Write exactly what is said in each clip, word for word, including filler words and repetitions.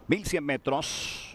mil cien metros.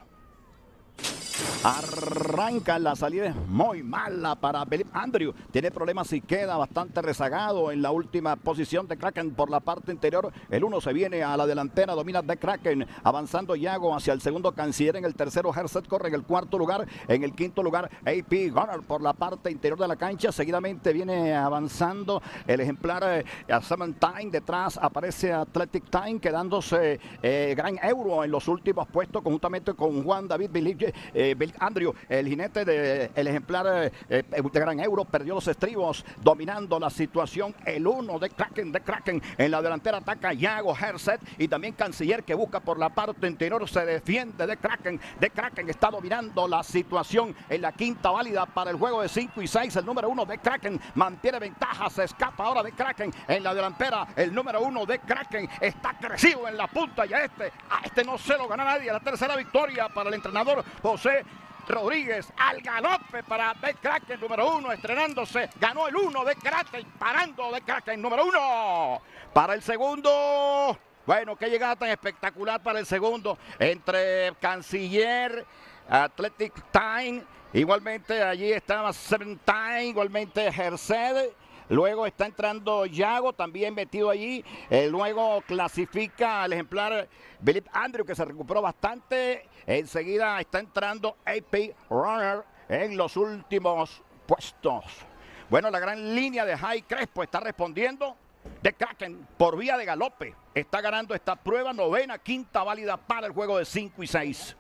Arranca la salida, es muy mala para Philip Andrew. Tiene problemas y queda bastante rezagado en la última posición de Kraken por la parte interior. El uno se viene a la delantera, domina de Kraken. Avanzando Yago hacia el segundo Canciller. En el tercero Herset corre en el cuarto lugar. En el quinto lugar A P Gunner por la parte interior de la cancha. Seguidamente viene avanzando el ejemplar eh, a Seven Time. Detrás aparece Athletic Time quedándose eh, Gran Euro en los últimos puestos conjuntamente con Juan David Billy, eh, Bill Andrew, el jinete del de, ejemplar eh, de Gran Euro, perdió los estribos, dominando la situación. El uno de Kraken, de Kraken. En la delantera ataca Yago, Herset y también Canciller que busca por la parte interior, se defiende de Kraken. De Kraken está dominando la situación en la quinta válida para el juego de cinco y seis. El número uno de Kraken mantiene ventaja, se escapa ahora de Kraken. En la delantera, el número uno de Kraken está crecido en la punta y a este, a este no se lo gana nadie. La tercera victoria para el entrenador José Rodríguez al galope para de Kraken número uno, estrenándose, ganó el uno de Kraken, parando de Kraken número uno. Para el segundo, bueno, qué llegada tan espectacular para el segundo, entre Canciller, Athletic Time, igualmente allí estaba Seven Time, igualmente Herced. Luego está entrando Yago, también metido allí. Eh, luego clasifica al ejemplar Philip Andrew, que se recuperó bastante. Enseguida está entrando A P Runner en los últimos puestos. Bueno, la gran línea de High Crespo está respondiendo. De Kraken por vía de galope. Está ganando esta prueba, novena, quinta válida para el juego de cinco y seis.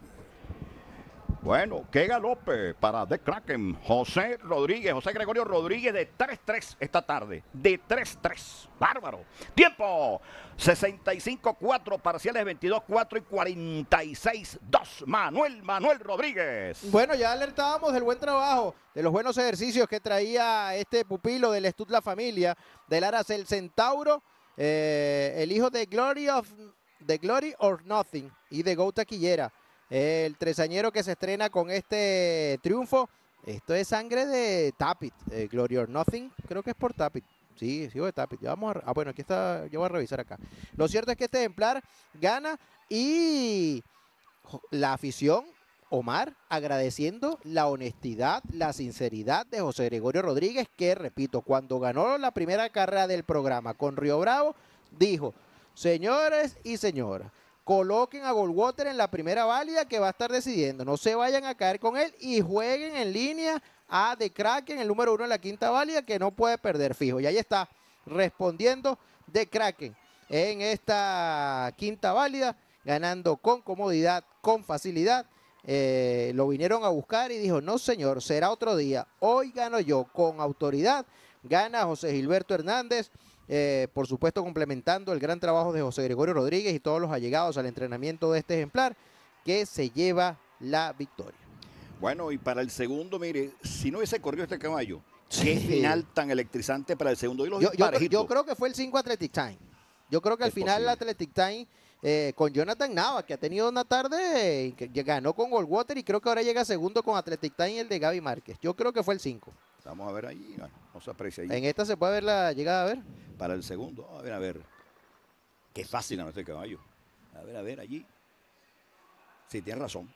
Bueno, qué galope para The Kraken. José Rodríguez, José Gregorio Rodríguez de tres tres esta tarde. De tres tres. Bárbaro. Tiempo. sesenta y cinco cuatro, parciales veintidós cuatro y cuarenta y seis dos. Manuel, Manuel Rodríguez. Bueno, ya alertábamos del buen trabajo, de los buenos ejercicios que traía este pupilo del Stud La Familia, del Aracel Centauro, eh, el hijo de Glory, of, de Glory or Nothing y de Go Taquillera. El tresañero que se estrena con este triunfo. Esto es sangre de Tapit, eh, Glory or Nothing, creo que es por Tapit. Sí, sigo de Tapit. Ya vamos a, ah, bueno, aquí está, yo voy a revisar acá. Lo cierto es que este ejemplar gana y la afición, Omar, agradeciendo la honestidad, la sinceridad de José Gregorio Rodríguez, que, repito, cuando ganó la primera carrera del programa con Río Bravo, dijo, señores y señoras, coloquen a Goldwater en la primera válida que va a estar decidiendo. No se vayan a caer con él y jueguen en línea a The Kraken, el número uno en la quinta válida, que no puede perder fijo. Y ahí está, respondiendo The Kraken en esta quinta válida, ganando con comodidad, con facilidad. Eh, lo vinieron a buscar y dijo, no señor, será otro día. Hoy gano yo con autoridad. Gana José Gilberto Hernández. Eh, por supuesto complementando el gran trabajo de José Gregorio Rodríguez y todos los allegados al entrenamiento de este ejemplar, que se lleva la victoria. Bueno, y para el segundo, mire, si no hubiese corrido este caballo, sí. Qué final tan electrizante para el segundo. Y los yo, yo, yo creo que fue el cinco Athletic Time. Yo creo que al es final el Athletic Time eh, con Jonathan Nava, que ha tenido una tarde eh, que ganó con Goldwater y creo que ahora llega segundo con Athletic Time el de Gaby Márquez. Yo creo que fue el cinco. Vamos a ver ahí, bueno, no se aprecia ahí. En esta se puede ver la llegada, a ver. Para el segundo, a ver, a ver. Qué fácil ganó este caballo. A ver, a ver, allí. Sí, tiene razón.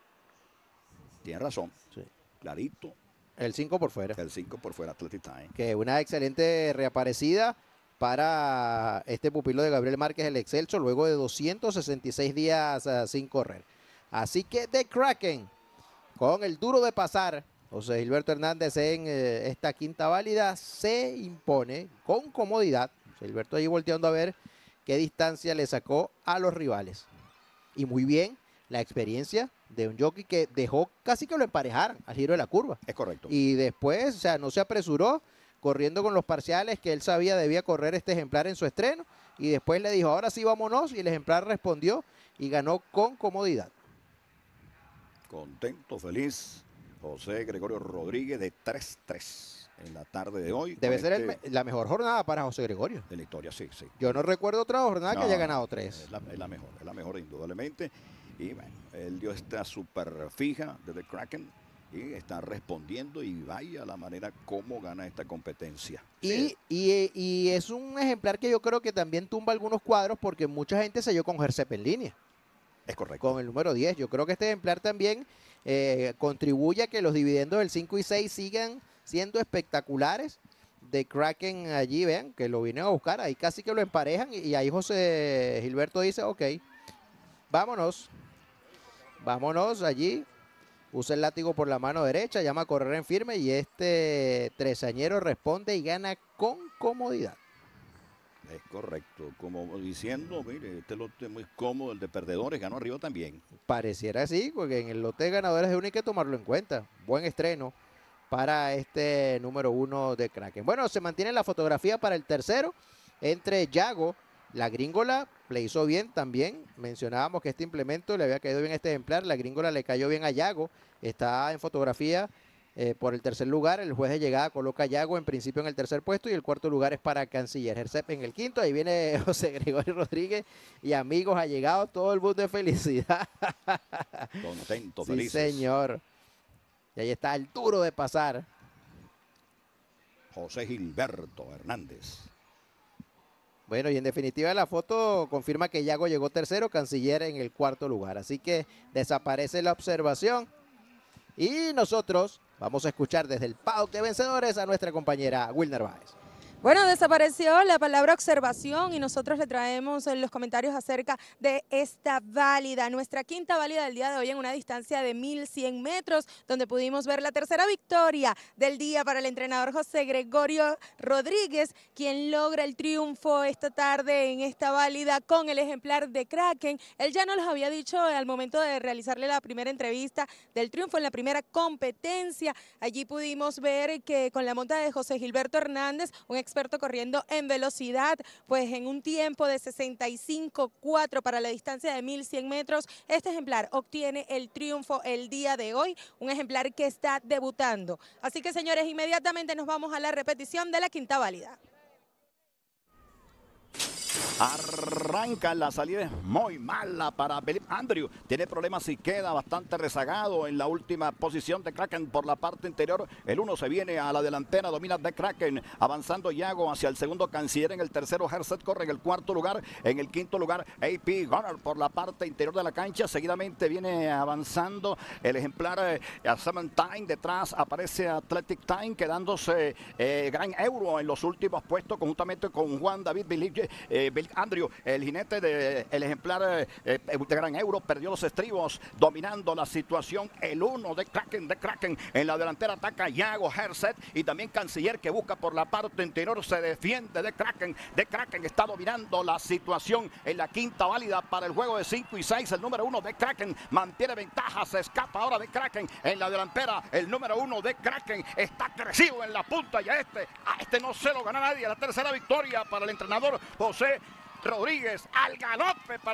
Tiene razón. Sí. Clarito. El cinco por fuera. El cinco por fuera, Athletic Time. Que una excelente reaparecida para este pupilo de Gabriel Márquez, el Excelso, luego de doscientos sesenta y seis días uh, sin correr. Así que The Kraken, con el duro de pasar, José Gilberto Hernández en eh, esta quinta válida, se impone con comodidad. José Gilberto ahí volteando a ver qué distancia le sacó a los rivales. Y muy bien la experiencia de un jockey que dejó casi que lo emparejaran al giro de la curva. Es correcto. Y después, o sea, no se apresuró, corriendo con los parciales que él sabía debía correr este ejemplar en su estreno. Y después le dijo, ahora sí vámonos. Y el ejemplar respondió y ganó con comodidad. Contento, feliz. José Gregorio Rodríguez de tres tres en la tarde de hoy. Debe ser este, el, la mejor jornada para José Gregorio. De la historia, sí, sí. Yo no recuerdo otra jornada no, que haya ganado tres. Es la, es la mejor, es la mejor indudablemente. Y bueno, él dio esta súper fija de The Kraken y está respondiendo y vaya la manera como gana esta competencia. Y, y, y es un ejemplar que yo creo que también tumba algunos cuadros porque mucha gente se dio con Hercep en línea. Es correcto. Con el número diez. Yo creo que este ejemplar también eh, contribuye a que los dividendos del cinco y seis sigan siendo espectaculares. De Kraken allí, vean, que lo vienen a buscar. Ahí casi que lo emparejan. Y, y ahí José Gilberto dice, ok, vámonos. Vámonos allí. Usa el látigo por la mano derecha, llama a correr en firme y este tresañero responde y gana con comodidad. Es correcto, como diciendo, mire, este lote es muy cómodo, el de perdedores ganó arriba también. Pareciera así, porque en el lote de ganadores de uno hay que tomarlo en cuenta. Buen estreno para este número uno de Kraken. Bueno, se mantiene la fotografía para el tercero entre Yago. La gringola le hizo bien también. Mencionábamos que este implemento le había caído bien a este ejemplar. La gringola le cayó bien a Yago. Está en fotografía eh, por el tercer lugar. El juez de llegada coloca a Yago en principio en el tercer puesto y el cuarto lugar es para Canciller. Hercep en el quinto. Ahí viene José Gregorio Rodríguez y amigos. Ha llegado todo el mundo de felicidad. Contento, sí, felices. Señor. Y ahí está el duro de pasar. José Gilberto Hernández. Bueno, y en definitiva la foto confirma que Yago llegó tercero, Canciller en el cuarto lugar. Así que desaparece la observación. Y nosotros vamos a escuchar desde el paddock de vencedores a nuestra compañera Wilner Báez. Bueno, desapareció la palabra observación y nosotros le traemos los comentarios acerca de esta válida, nuestra quinta válida del día de hoy en una distancia de mil cien metros, donde pudimos ver la tercera victoria del día para el entrenador José Gregorio Rodríguez, quien logra el triunfo esta tarde en esta válida con el ejemplar de Kraken. Él ya nos los había dicho al momento de realizarle la primera entrevista del triunfo en la primera competencia. Allí pudimos ver que con la monta de José Gilberto Hernández, un experto corriendo en velocidad, pues en un tiempo de sesenta y cinco cuatro para la distancia de mil cien metros, este ejemplar obtiene el triunfo el día de hoy, un ejemplar que está debutando. Así que, señores, inmediatamente nos vamos a la repetición de la quinta válida. Arranca la salida, es muy mala para Belip Andrew. Tiene problemas y queda bastante rezagado en la última posición de Kraken por la parte interior. El uno se viene a la delantera, domina de Kraken. Avanzando Yago hacia el segundo Canciller. En el tercero Hercep corre en el cuarto lugar. En el quinto lugar A P Gunner por la parte interior de la cancha. Seguidamente viene avanzando el ejemplar eh, Seven Time. Detrás aparece Athletic Time, quedándose eh, Gran Euro en los últimos puestos conjuntamente con Juan David Belip. Eh, Andrew, el jinete del de, ejemplar eh, de Gran Euro, perdió los estribos, dominando la situación. El uno de Kraken, de Kraken. En la delantera ataca Yago, Hercep y también Canciller, que busca por la parte interior, se defiende de Kraken. De Kraken está dominando la situación en la quinta válida para el juego de cinco y seis. El número uno de Kraken mantiene ventaja, se escapa ahora de Kraken. En la delantera, el número uno de Kraken está crecido en la punta y a este, a este no se lo gana nadie. La tercera victoria para el entrenador José Rodríguez al galope para